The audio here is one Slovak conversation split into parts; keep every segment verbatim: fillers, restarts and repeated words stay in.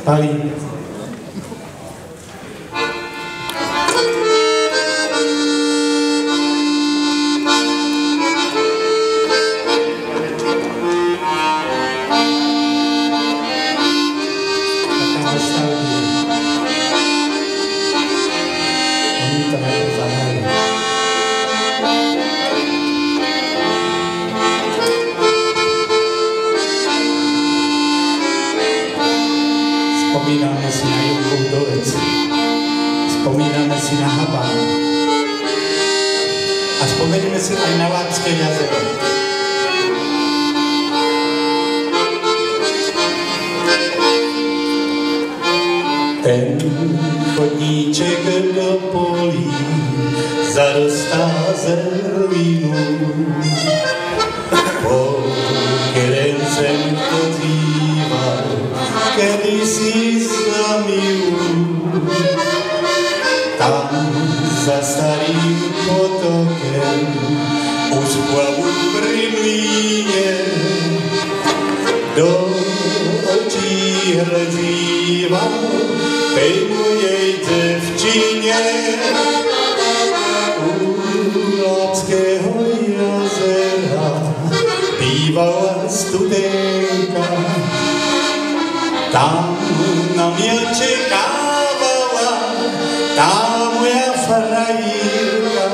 Pali. Spomíname si na Jurkov dolec, spomíname si na Habán a spomenieme si aj na Lápske jazero. Ten chodníček do polí zarostá zerlinu, po kterém jsem chodíval kedysi za milu. Tam za starým potokem už plavu pri mlíne, do očí hledíval tej mojej devčine. U Lápského jazera bývala studenka, tam na mňa čekávala tá moja frajírka.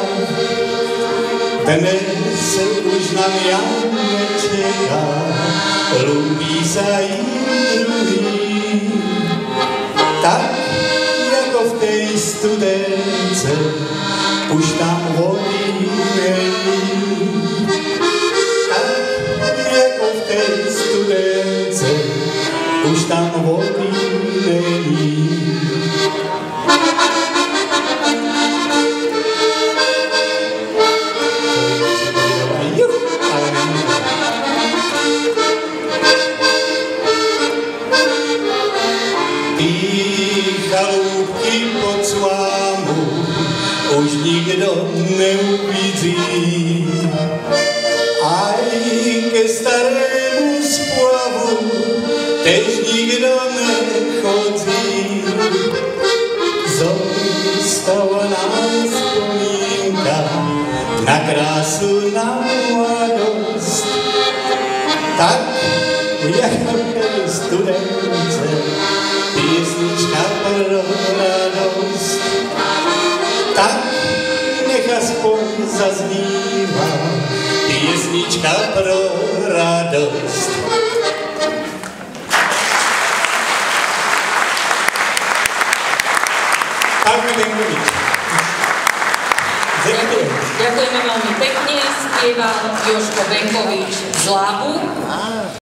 Dnes už na mňa nečeká, ľúbí sa im druhý. Tak, jako v tej studence, už tam vody není. Tak, jako v tej studence, už tam vody není. Tí chalúbky pod slámu už nikdo neuvidí. Aj ke starému splavu tež nikdo nechodí. Zostala nám vzpomínka na krásu, na mladosť. Tak, jako tej studence, piesnička pro radosť. Tak, nech aspoň zazníva piesnička pro radosť. Ďakujem. Ďakujeme veľmi pekne, spieval Jožko Benkovič z Lábu.